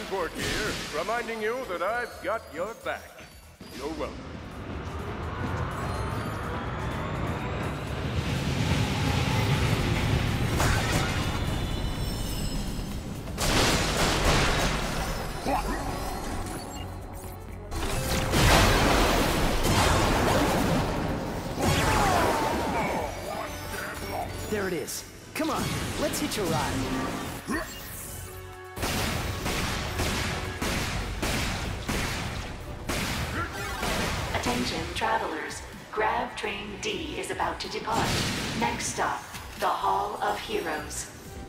transport here, reminding you that I've got your back. You're welcome. There it is. Come on, let's hitch a ride. Attention travelers, Grav Train D is about to depart. Next stop, the Hall of Heroes.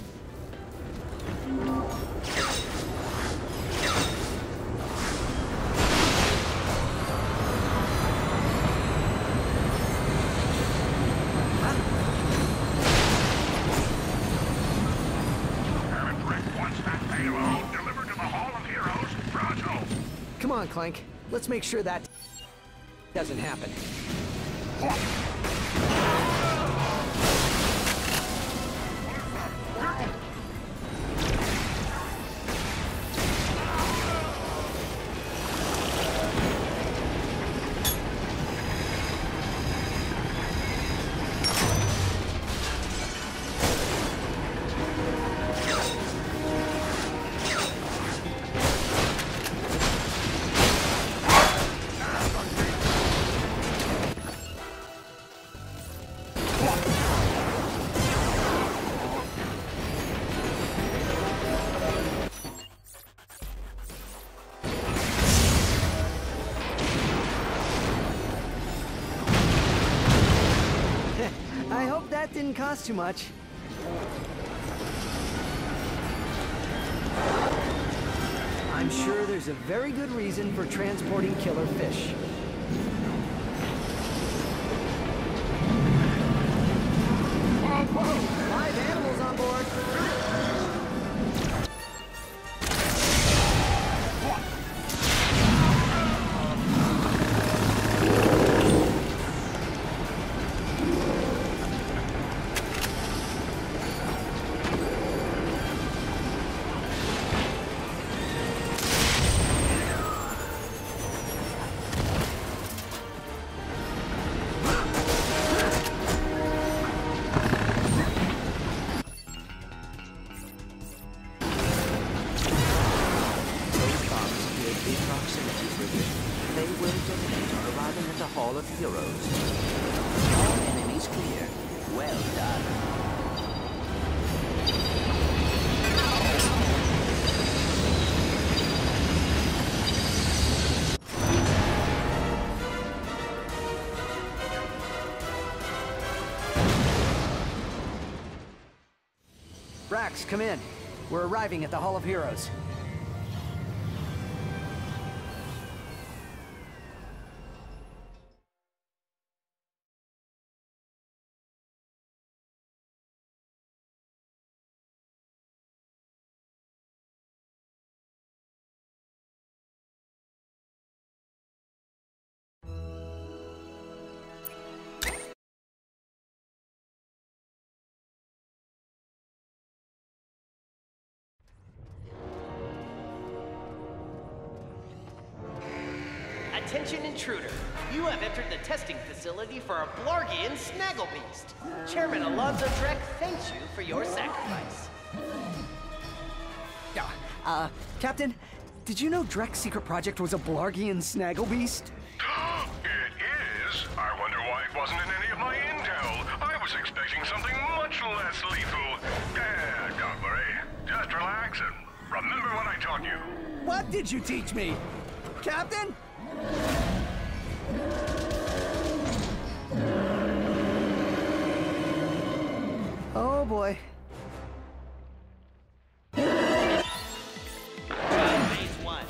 Come on, Clank. Let's make sure that doesn't happen. I hope that didn't cost too much. I'm sure there's a very good reason for transporting killer fish. Whoa, live animals on board. They will detonate on arriving at the Hall of Heroes. All enemies clear. Well done. Brax, come in. We're arriving at the Hall of Heroes. Attention intruder, you have entered the testing facility for a Blargian Snagglebeast. Chairman Alonzo Drek thanks you for your sacrifice. Captain, did you know Drek's secret project was a Blargian Snagglebeast? It is? I wonder why it wasn't in any of my intel. I was expecting something much less lethal. Don't worry. Just relax and remember what I taught you. What did you teach me? Captain? Oh boy. Phase 1.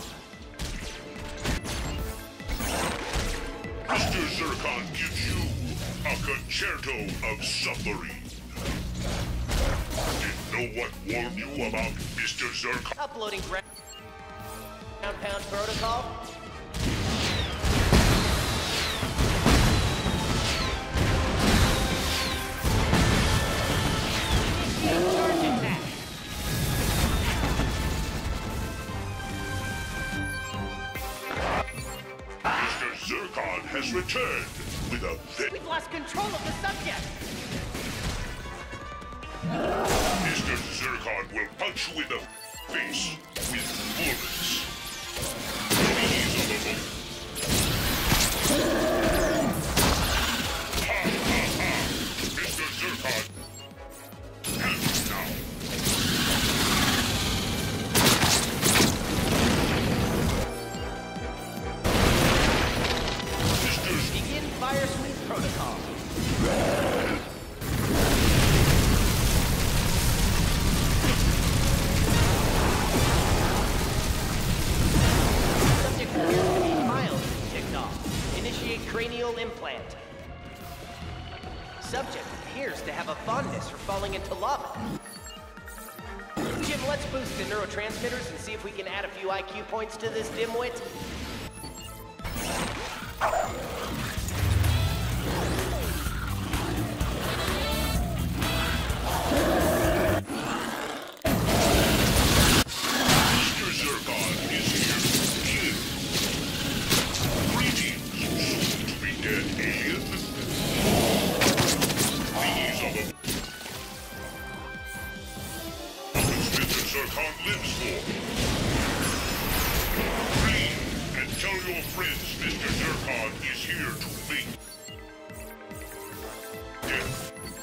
Mr. Zircon gives you a concerto of suffering. Did no one warn you about Mr. Zircon? Uploading ground pound protocol. Charge attack. has returned with a vet. We've lost control of the subject! Mr. Zircon will punch you in the face with bullets. Please, ha ha ha! Mr. Zircon, and now. Begin fire sweep protocol. Subject appears to be mildly ticked off. Initiate cranial implant. Subject appears to have a fondness for falling into lava. Jim, let's boost the neurotransmitters and see if we can add a few IQ points to this dimwit. Mr. Zircon is here to kill. Greetings, soon-to-be dead alien. These are the puppets Mr. Zircon lives for. Read and tell your friends Mr. Zircon is here to meet. Death.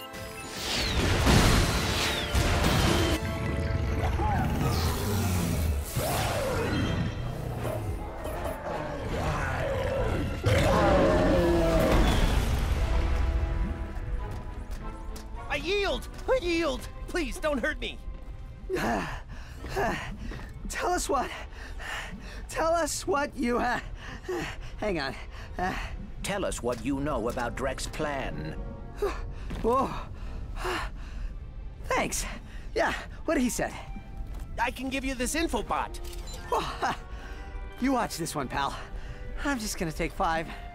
I yield! I yield! Please, don't hurt me! Tell us what you, hang on. Tell us what you know about Drek's plan. Whoa. Thanks. Yeah, what he said. I can give you this infobot. You watch this one, pal. I'm just gonna take 5.